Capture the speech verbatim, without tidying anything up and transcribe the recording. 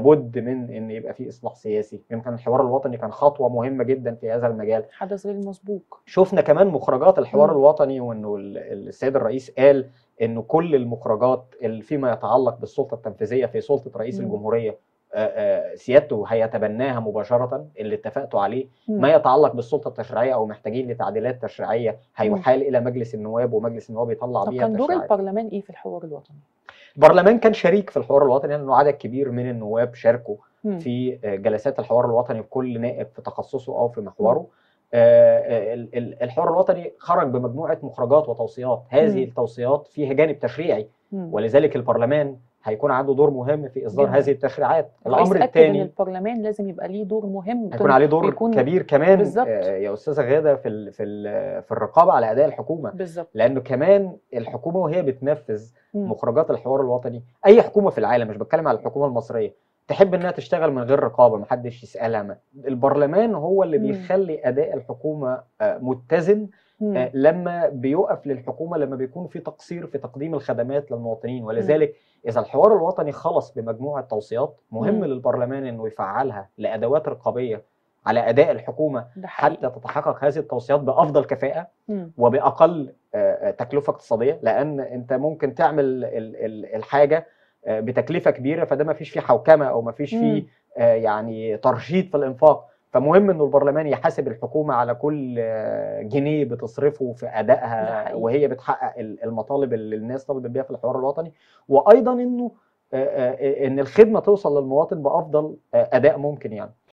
لابد من ان يبقى في اصلاح سياسي. يمكن الحوار الوطني كان خطوه مهمه جدا في هذا المجال، حدث غير مسبوق. شفنا كمان مخرجات الحوار مم. الوطني، وانه ال- السيد الرئيس قال انه كل المخرجات اللي فيما يتعلق بالسلطه التنفيذيه في سلطه رئيس مم. الجمهوريه آه، آه، سيادته هيتبناها مباشره، اللي اتفقتوا عليه. مم. ما يتعلق بالسلطه التشريعيه او محتاجين لتعديلات تشريعيه مم. هيحال الى مجلس النواب، ومجلس النواب يطلع طب بيها كان دور تشريعات. البرلمان ايه في الحوار الوطني؟ البرلمان كان شريك في الحوار الوطني، لانه عدد كبير من النواب شاركوا مم. في آه، جلسات الحوار الوطني، وكل نائب في تخصصه او في مم. محوره. آه، ال- ال- الحوار الوطني خرج بمجموعه مخرجات وتوصيات، هذه مم. التوصيات فيها جانب تشريعي، مم. ولذلك البرلمان هيكون عنده دور مهم في اصدار جدا. هذه التشريعات. الرئيس الامر اكد ان الثاني البرلمان لازم يبقى ليه دور مهم، هيكون عليه دور ويكون كبير كمان بالظبط آه، يا استاذه غاده في ال- في ال- في الرقابه على اداء الحكومه، بالظبط. لانه كمان الحكومه وهي بتنفذ مم. مخرجات الحوار الوطني، اي حكومه في العالم، مش بتكلم على الحكومه المصريه، تحب انها تشتغل من غير رقابه، محدش يسالها. ما- البرلمان هو اللي مم. بيخلي اداء الحكومه آه، متزن مم. آه، لما بيقف للحكومه لما بيكون في تقصير في تقديم الخدمات للمواطنين. مم. ولذلك اذا الحوار الوطني خلص بمجموعه توصيات، مهم مم. للبرلمان انه يفعلها لادوات رقابيه على اداء الحكومه، ده حتى حقيقي. تتحقق هذه التوصيات بافضل كفاءه مم. وباقل آه، آه، تكلفه اقتصاديه. لان انت ممكن تعمل ال- ال- الحاجه آه، بتكلفه كبيره، فده ما فيش فيه حوكمه او ما فيش فيه مم. آه، يعني ترشيد في الانفاق. فمهم انه البرلمان يحاسب الحكومه على كل آه، جنيه بتصرفه في ده ادائها حقيقي. وهي بتحقق ال- المطالب اللي الناس طلبت بيها في الحوار الوطني، وايضا انه آه، آه، ان الخدمه توصل للمواطن بافضل آه، اداء ممكن يعني.